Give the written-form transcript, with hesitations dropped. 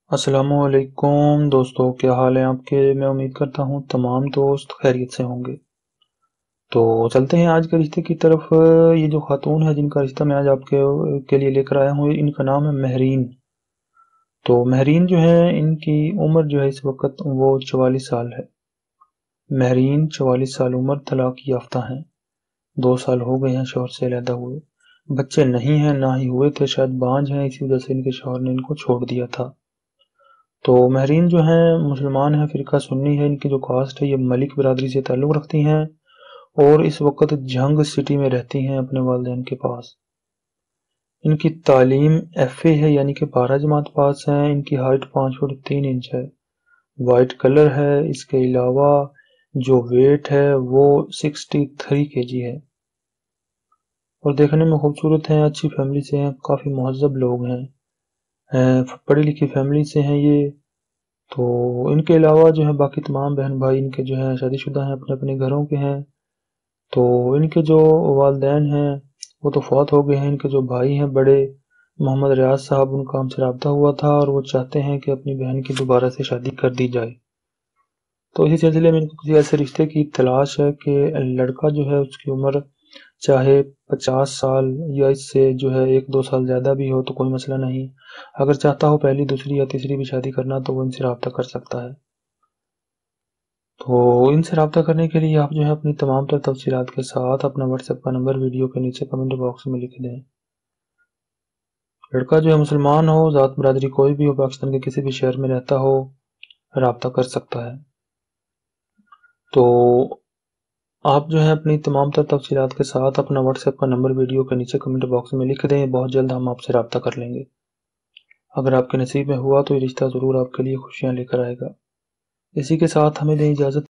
السلام علیکم دوستو، کیا حال ہے آپ کے؟ میں امید کرتا ہوں تمام دوست خیریت سے ہوں گے۔ تو چلتے ہیں آج کے رشتے کی طرف۔ یہ جو خاتون ہے جن کا رشتہ میں آج آپ کے لیے لے کر آیا ہوں، ان کا نام ہے مہرین۔ تو مہرین جو ہے، ان کی عمر جو ہے اس وقت وہ 44 سال ہے۔ مہرین 44 سال عمر، طلاق یافتہ ہیں۔ 2 سال ہو گئے ہیں شوہر سے علیحدہ ہوئے۔ بچے نہیں ہیں، نہ ہی ہوئے تھے، شاید بانجھ ہیں، اسی وجہ سے ان کے شوہر نے ان کو چھوڑ دیا تھا۔ تو مہرین جو ہیں مسلمان ہیں، فرقہ سنی ہے، ان کی جو کاسٹ ہے یہ ملک برادری سے تعلق رکھتی ہیں اور اس وقت جھنگ سٹی میں رہتی ہیں اپنے والدین کے پاس۔ ان کی تعلیم ایف اے ہے، یعنی کہ 12 جماعت پاس ہیں۔ ان کی ہائٹ 5 فٹ 3 انچ ہے، وائٹ کلر ہے۔ اس کے علاوہ جو ویٹ ہے وہ 63 کے جی ہے اور دیکھنے میں خوبصورت ہیں، اچھی فیملی سے ہیں، کافی مہذب لوگ ہیں، پڑھی لکھی فیملی سے ہیں یہ۔ تو ان کے علاوہ جو ہے باقی تمام بہن بھائی ان کے جو ہیں شادی شدہ ہیں، اپنے اپنے گھروں کے ہیں۔ تو ان کے جو والدین ہیں وہ تو فوت ہو گئے ہیں۔ ان کے جو بھائی ہیں بڑے، محمد ریاض صاحب، ان کا ہم سے رابطہ ہوا تھا اور وہ چاہتے ہیں کہ اپنی بہن کی دوبارہ سے شادی کر دی جائے۔ تو اسی سلسلے میں ان کو کسی ایسے رشتے کی تلاش ہے کہ لڑکا جو ہے اس کی عمر چاہے 50 سال یا اس سے جو ہے 1-2 سال زیادہ بھی ہو تو کوئی مسئلہ نہیں۔ اگر چاہتا ہو پہلی، دوسری یا تیسری بھی شادی کرنا تو وہ ان سے رابطہ کر سکتا ہے۔ تو ان سے رابطہ کرنے کے لیے آپ جو ہے اپنی تمام تر تفصیلات کے ساتھ اپنا واٹس ایپ کا نمبر ویڈیو کے نیچے کمنٹ باکس میں لکھ دیں۔ لڑکا جو ہے مسلمان ہو، ذات برادری کوئی بھی ہو، پاکستان کے کسی بھی شہر میں رہتا ہو، رابطہ کر سکتا ہے۔ تو آپ جو ہے اپنی تمام تر تفصیلات کے ساتھ اپنا واٹس ایپ کا نمبر ویڈیو کے نیچے کمنٹ باکس میں لکھ دیں، بہت جلد ہم آپ سے رابطہ کر لیں گے۔ اگر آپ کے نصیب میں ہوا تو یہ رشتہ ضرور آپ کے لیے خوشیاں لے کر آئے گا۔ اسی کے ساتھ ہمیں دیں اجازت۔